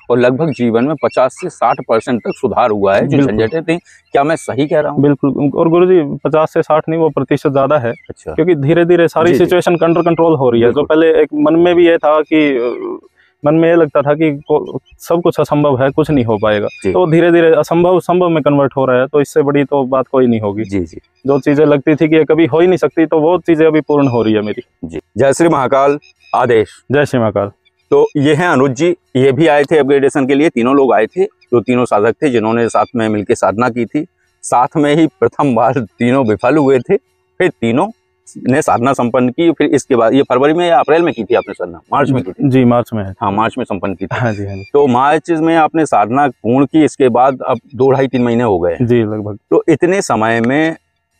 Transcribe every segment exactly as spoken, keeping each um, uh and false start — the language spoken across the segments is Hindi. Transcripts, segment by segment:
और लगभग जीवन में पचास से साठ परसेंट तक सुधार हुआ है जो झंझटें थी। क्या मैं सही कह रहा हूँ? बिल्कुल। और गुरुजी पचास से साठ नहीं, वो प्रतिशत ज्यादा है। अच्छा। क्योंकि धीरे धीरे सारी सिचुएशन अंडर कंट्रोल हो रही है। जो पहले एक मन में भी ये था कि मन में ये लगता था कि सब कुछ असंभव है, कुछ नहीं हो पाएगा, तो धीरे धीरे असंभव संभव में कन्वर्ट हो रहा है। तो इससे बड़ी तो बात कोई नहीं होगी। जी जी। जो चीजें लगती थी कि ये कभी हो ही नहीं सकती, तो वो चीजें अभी पूर्ण हो रही है मेरी। जी। जय श्री महाकाल। आदेश। जय श्री महाकाल। तो ये हैं अनुज जी, ये भी आए थे अपग्रेडेशन के लिए। तीनों लोग आए थे, जो तीनों साधक थे जिन्होंने साथ में मिलकर साधना की थी। साथ में ही प्रथम बार तीनों विफल हुए थे, फिर तीनों ने साधना संपन्न की। फिर इसके बाद ये फरवरी में या अप्रैल में की थी आपने साधना? मार्च में की थी? जी मार्च में है। हाँ मार्च में संपन्न की थी। हाँ जी, हाँ जी। तो मार्च में आपने साधना पूर्ण की, इसके बाद अब दो ढाई तीन महीने हो गए जी लगभग। तो इतने समय में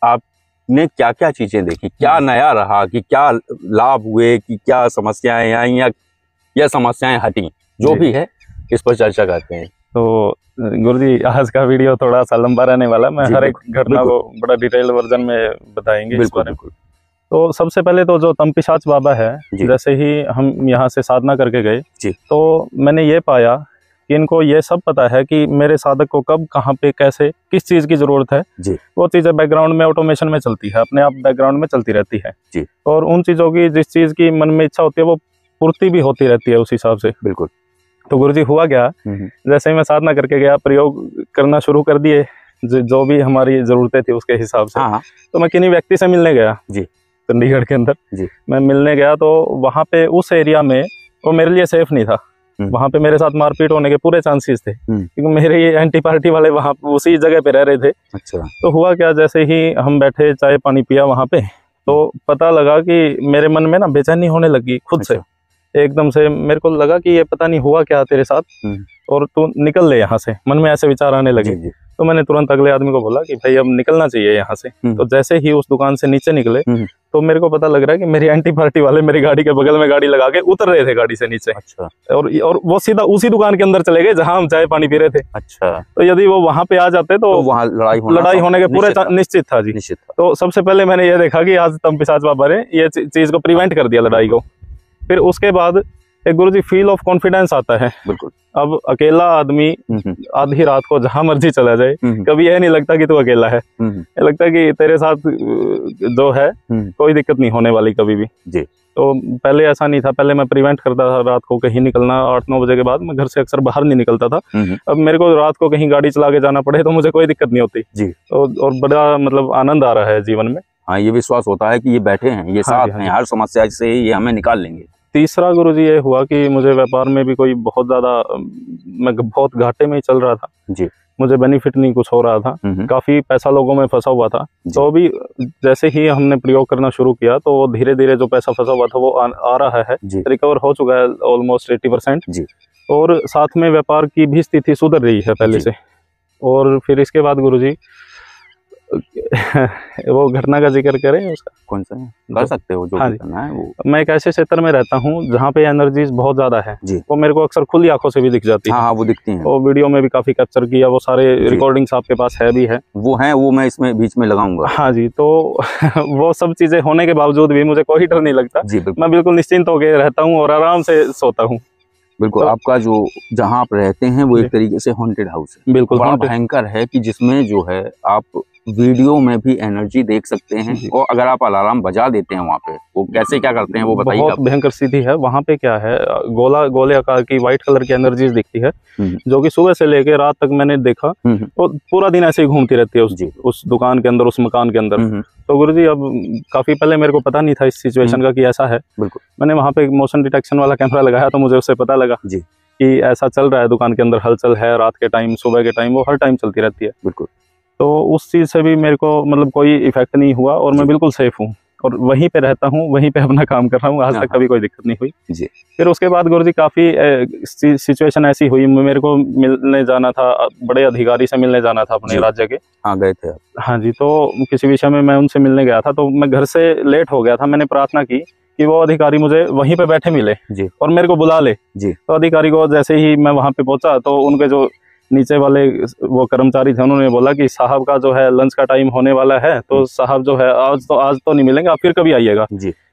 आपने क्या क्या चीजें देखी, क्या नया रहा, कि क्या लाभ हुए, कि क्या समस्याएं आई या, या समस्याएं हटी, जो भी है इस पर चर्चा करते हैं। तो गुरुजी आज का वीडियो थोड़ा सा लंबा रहने वाला, मैं हर एक घटना को बड़ा डिटेल वर्जन में बताएंगे इस बारे में। तो सबसे पहले तो जो तंपिशाच बाबा है, जैसे ही हम यहाँ से साधना करके गए तो मैंने ये पाया कि इनको ये सब पता है कि मेरे साधक को कब, कहाँ पे, कैसे, किस चीज की जरूरत है। जी। वो चीजें बैकग्राउंड में ऑटोमेशन में चलती है, अपने आप बैकग्राउंड में चलती रहती है। जी। और उन चीजों की जिस चीज की मन में इच्छा होती है वो पूर्ति भी होती रहती है उस हिसाब से। बिल्कुल। तो गुरुजी हुआ क्या, जैसे ही मैं साधना करके गया, प्रयोग करना शुरू कर दिए जो भी हमारी जरूरतें थी उसके हिसाब से। हाँ। तो मैं किन्हीं व्यक्ति से मिलने गया जी, चंडीगढ़ के अंदर। जी। मैं मिलने गया तो वहाँ पे उस एरिया में वो मेरे लिए सेफ नहीं था। वहाँ पे मेरे साथ मारपीट होने के पूरे चांसेस थे, क्योंकि मेरे ये एंटी पार्टी वाले वहाँ उसी जगह पे रह रहे थे। अच्छा। तो हुआ क्या, जैसे ही हम बैठे चाय पानी पिया वहाँ पे, तो पता लगा कि मेरे मन में ना बेचैनी होने लगी खुद से। एकदम से मेरे को लगा कि ये पता नहीं हुआ क्या तेरे साथ, और तू निकल ले यहाँ से। मन में ऐसे विचार आने लगे। जी जी। तो मैंने तुरंत अगले आदमी को बोला कि भाई अब निकलना चाहिए यहाँ से। तो जैसे ही उस दुकान से नीचे निकले तो मेरे को पता लग रहा है कि मेरी एंटी पार्टी वाले मेरी गाड़ी के बगल में गाड़ी लगा के उतर रहे थे गाड़ी से नीचे। अच्छा। और और वो सीधा उसी दुकान के अंदर चले गए जहाँ हम चाय पानी पी रहे थे। अच्छा। तो यदि वो वहाँ पे आ जाते तो, तो वहाँ लड़ाई होना लड़ाई होने के पूरे निश्चित था जी। निश्चित था। तो सबसे पहले मैंने ये देखा कि आज तंपिशाच बाबा ने ये चीज को प्रिवेंट कर दिया, लड़ाई को। फिर उसके बाद एक गुरुजी फील ऑफ कॉन्फिडेंस आता है। बिल्कुल। अब अकेला आदमी आधी रात को जहां मर्जी चला जाए, कभी यह नहीं लगता कि तू अकेला है। ये लगता है कि तेरे साथ जो है कोई दिक्कत नहीं होने वाली कभी भी। जी। तो पहले ऐसा नहीं था, पहले मैं प्रिवेंट करता था रात को कहीं निकलना। आठ नौ बजे के बाद मैं घर से अक्सर बाहर नहीं निकलता था। अब मेरे को रात को कहीं गाड़ी चला के जाना पड़े तो मुझे कोई दिक्कत नहीं होती जी। तो और बड़ा मतलब आनंद आ रहा है जीवन में। हाँ, ये विश्वास होता है कि ये बैठे हैं, ये साथ हैं, हर समस्या से ये हमें निकाल लेंगे। तीसरा गुरुजी ये हुआ कि मुझे व्यापार में भी कोई बहुत ज्यादा, मैं बहुत घाटे में ही चल रहा था जी। मुझे बेनिफिट नहीं कुछ हो रहा था, काफी पैसा लोगों में फंसा हुआ था। तो अभी जैसे ही हमने प्रयोग करना शुरू किया तो वो धीरे धीरे जो पैसा फंसा हुआ था वो आ, आ रहा है, रिकवर हो चुका है ऑलमोस्ट एट्टी परसेंट जी। और साथ में व्यापार की भी स्थिति सुधर रही है पहले से। और फिर इसके बाद गुरुजी वो घटना का जिक्र करें उसका? कौन सा कर सकते हो जो हाँ करना है वो। मैं एक ऐसे क्षेत्र में रहता हूँ जहाँ पे एनर्जीज बहुत ज्यादा है जी। वो मेरे को अक्सर खुली आंखों से भी दिख जाती है। हाँ, हाँ वो दिखती हैं। वो वीडियो में भी काफी कैप्चर किया, वो सारे रिकॉर्डिंग्स आपके पास है भी है। वो है, वो मैं इसमें बीच में लगाऊंगा। हाँ जी। तो वो सब चीजें होने के बावजूद भी मुझे कोई डर नहीं लगता जी। मैं बिल्कुल निश्चिंत होकर रहता हूँ और आराम से सोता हूँ। बिल्कुल। तो, आपका जो जहाँ आप रहते हैं वो एक तरीके से हॉन्टेड हाउस है। बिल्कुल। बड़ा भयंकर है कि जिसमें जो है आप वीडियो में भी एनर्जी देख सकते हैं। और अगर आप अलार्म बजा देते हैं वहाँ पे, वो कैसे क्या करते हैं वो बताइए। बहुत भयंकर स्थिति है वहाँ पे। क्या है, गोला गोले आकार की व्हाइट कलर की एनर्जीज दिखती है, जो कि सुबह से लेके रात तक मैंने देखा। तो पूरा दिन ऐसे ही घूमती रहती है उस, उस दुकान के अंदर, उस मकान के अंदर। तो गुरुजी अब काफी पहले मेरे को पता नहीं था इस सिचुएशन का कि ऐसा है। बिल्कुल। मैंने वहाँ पे मोशन डिटेक्शन वाला कैमरा लगाया तो मुझे उससे पता लगा जी कि ऐसा चल रहा है, दुकान के अंदर हलचल है। रात के टाइम, सुबह के टाइम, वो हर टाइम चलती रहती है। बिल्कुल। तो उस चीज से भी मेरे को मतलब कोई इफेक्ट नहीं हुआ और मैं बिल्कुल सेफ हूँ और वहीं पे रहता हूँ, वहीं पे अपना काम कर रहा हूँ। आज तक कभी कोई दिक्कत नहीं हुई जी। फिर उसके बाद गुरुजी काफी सिचुएशन ऐसी हुई, मेरे को मिलने जाना था, बड़े अधिकारी से मिलने जाना था अपने राज्य के। हाँ, गए थे आप? हाँ जी। तो किसी विषय में मैं उनसे मिलने गया था, तो मैं घर से लेट हो गया था। मैंने प्रार्थना की कि वो अधिकारी मुझे वहीं पे बैठे मिले जी और मेरे को बुला ले जी। तो अधिकारी को जैसे ही मैं वहां पे पहुंचा तो उनके जो नीचे वाले वो कर्मचारी थे उन्होंने बोला कि साहब का जो है लंच का टाइम होने वाला है, तो साहब जो है आज तो आज तो नहीं मिलेंगे, आप फिर कभी आइएगा जी।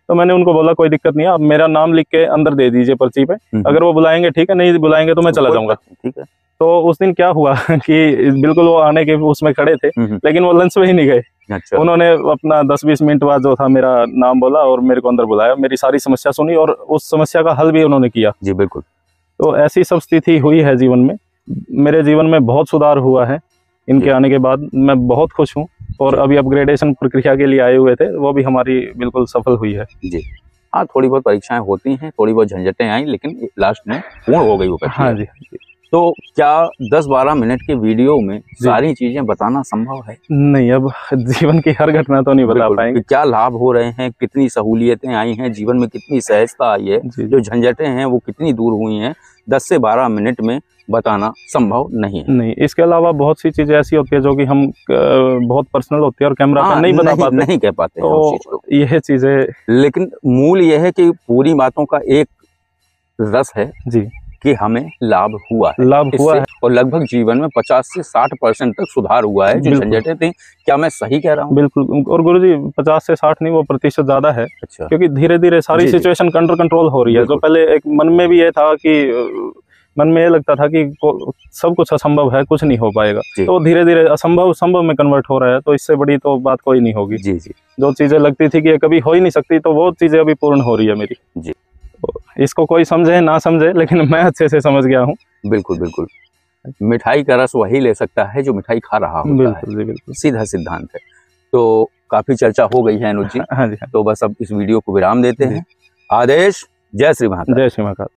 तो मैंने उनको बोला कोई दिक्कत नहीं है, आप मेरा नाम लिख के अंदर दे दीजिए पर्ची पे, अगर वो बुलाएंगे ठीक है, नहीं बुलाएंगे तो मैं चला जाऊंगा। ठीक है। तो उस दिन क्या हुआ कि बिल्कुल वो आने के उसमें खड़े थे, लेकिन वो लंच में ही नहीं गए। अच्छा। उन्होंने अपना दस बीस मिनट बाद जो था मेरा नाम बोला और मेरे को अंदर बुलाया, मेरी सारी समस्या सुनी और उस समस्या का हल भी उन्होंने किया। जी बिल्कुल। तो ऐसी सब स्थिति हुई है जीवन में, मेरे जीवन में बहुत सुधार हुआ है इनके आने के बाद, मैं बहुत खुश हूँ। और अभी अपग्रेडेशन प्रक्रिया के लिए आए हुए थे, वो भी हमारी बिल्कुल सफल हुई है। जी हाँ, थोड़ी बहुत परीक्षाएं होती हैं, थोड़ी बहुत झंझटें आई, लेकिन लास्ट में पूर्ण हो गई वो प्रक्रिया। हाँ जी। तो क्या दस बारह मिनट के वीडियो में सारी चीजें बताना संभव है? नहीं, अब जीवन की हर घटना तो नहीं बता पाएंगे। क्या लाभ हो रहे हैं, कितनी सहूलियतें आई हैं, जीवन में कितनी सहजता आई है, जो झंझटें हैं वो कितनी दूर हुई हैं, दस से बारह मिनट में बताना संभव नहीं है। नहीं, इसके अलावा बहुत सी चीजें ऐसी होती है जो कि हम बहुत पर्सनल होती है और कैमरा पर नहीं बता पाते, नहीं कह पाते तो यह चीजें। लेकिन मूल यह है कि पूरी बातों का एक रस है जी कि हमें लाभ हुआ है, लाभ हुआ है और लगभग जीवन में पचास से साठ परसेंट तक सुधार हुआ है। जो झंझटें थी, क्या मैं सही कह रहा हूँ? बिल्कुल। और गुरुजी पचास से साठ नहीं, वो प्रतिशत ज्यादा है। अच्छा। क्योंकि धीरे धीरे सारी सिचुएशन अंडर कंट्रोल हो रही है। जो पहले एक मन में भी ये था कि मन में ये लगता था कि सब कुछ असंभव है, कुछ नहीं हो पाएगा, तो धीरे धीरे असंभव संभव में कन्वर्ट हो रहा है। तो इससे बड़ी तो बात कोई नहीं होगी। जी जी। जो चीजें लगती थी कि ये कभी हो ही नहीं सकती, तो वो चीजें अभी पूर्ण हो रही है मेरी। जी। इसको कोई समझे ना समझे, लेकिन मैं अच्छे से समझ गया हूँ। बिल्कुल बिल्कुल। मिठाई का रस वही ले सकता है जो मिठाई खा रहा होता बिल्कुल, है। बिल्कुल सीधा सिद्धांत है। तो काफी चर्चा हो गई है अनुज जी। हाँ जी। तो बस अब इस वीडियो को विराम देते हैं। आदेश। जय श्री महाकाल। जय श्री महाकाल।